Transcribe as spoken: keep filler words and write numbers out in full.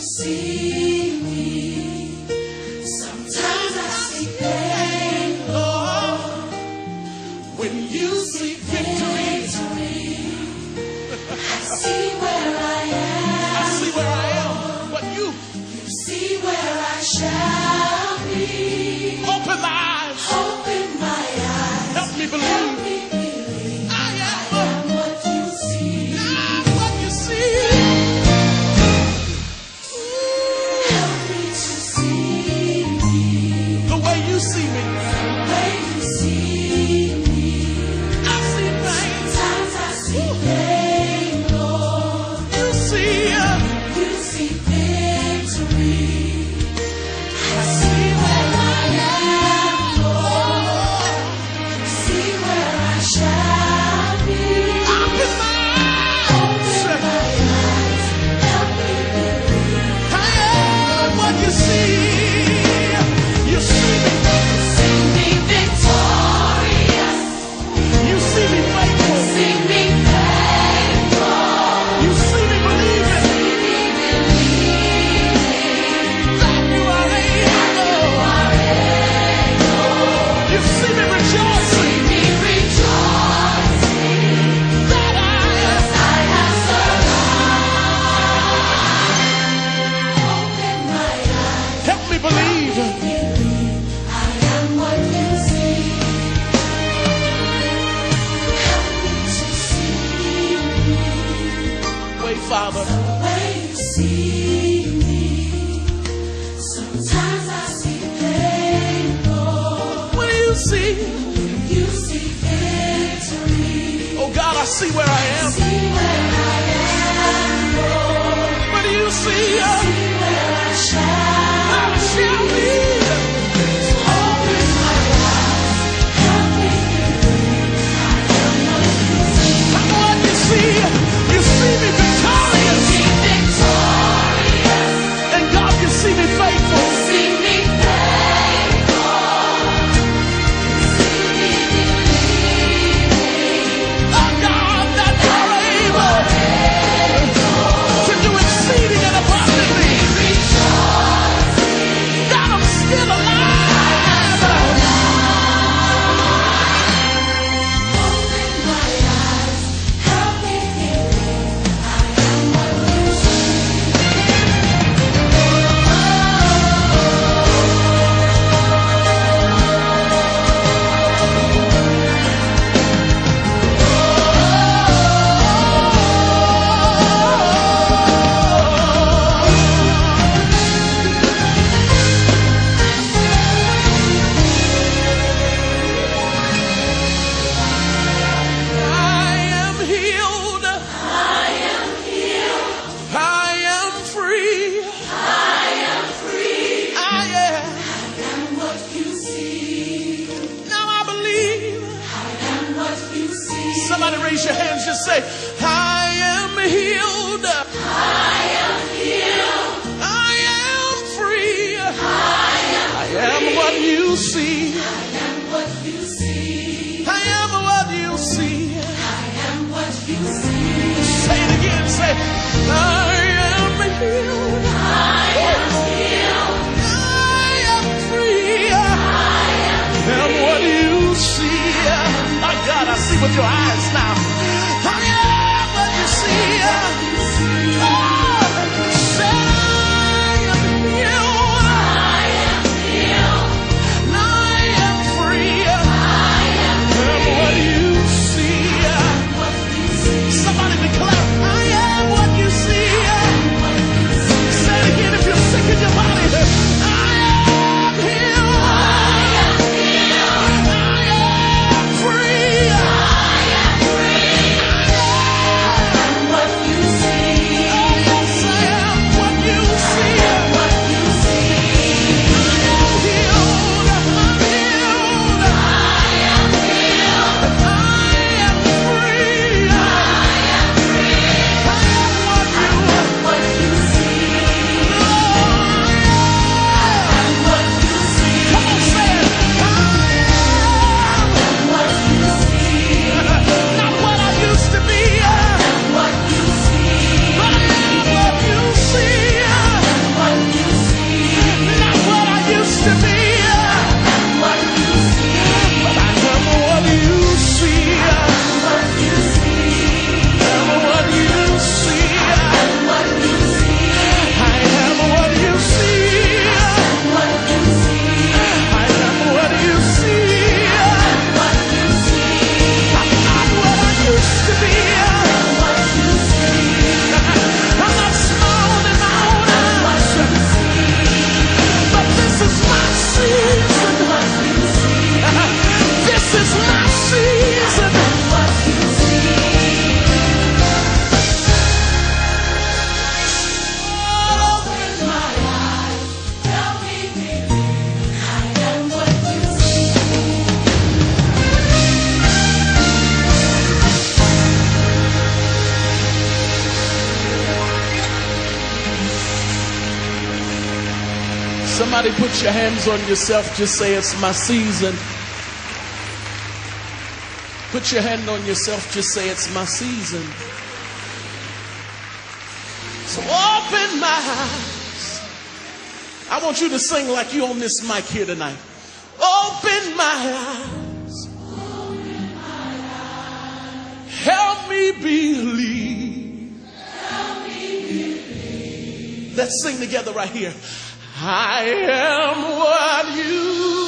see me. Sometimes I see pain, Lord. When you see victory, I see where I am. I see where I am. But you, you see where I shall be. Open my eyes. Open my eyes. Help me believe. Help me believe. I am, I am what you see. I'm what you see. Help me to see me. The way you see me. The way you see me. I see pain. Sometimes I see pain, Lord. You see, uh, you see victory. I see where I am, Lord. See where I shall be. Open my eyes. Open my eyes. Help me believe. I am what you see. You see me. You see me victorious. You see me faithful. You see me faithful. You see me believing. See me believing. That you are able. You see me rejoicing. See me rejoicing. That I am. I have survived. Open my eyes. Help me believe. I am what you see. Help me to see me. Wait, Father. The way you see me. Sometimes I see pain, Lord. What do you see? You see victory. Oh God, I see where I am. See where I am, Lord. What do you see? See where I shall, I shall be. Open my eyes. Help me believe. I am what you see. I'm what you see. You see me victorious. See me victorious. And God, you see me faithful. See me faithful. See me believing. Oh God, that you're able to do exceeding and abundantly. God, I'm still alive. Open my eyes. Help me believe. I am what you see. I am healed. I am healed. I am free. I am free. I am. I am what you see. Now I believe. I am what you see. Somebody raise your hands. Just say, I am healed. I am healed. I am free. I am. I am what you see. I am what you see. I am what you see. I am what you see. Say it again. Say, I am healed. I am healed. I am free. I am what you see. My God, I see with your eyes now. I am what you see. Oh, say, I am healed. I am healed. And I am free. I am what you see. Somebody declare, I am what you see. Somebody put your hands on yourself. Just say, it's my season. Put your hand on yourself. Just say, it's my season. So open my eyes. I want you to sing like you on this mic here tonight. Open my eyes. Open my eyes. Help me believe. Help me believe. Let's sing together right here. I am what you